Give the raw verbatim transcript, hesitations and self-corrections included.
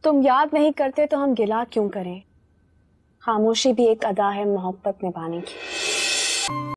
तुम याद नहीं करते तो हम गिला क्यों करें, खामोशी भी एक अदा है मोहब्बत निभाने की।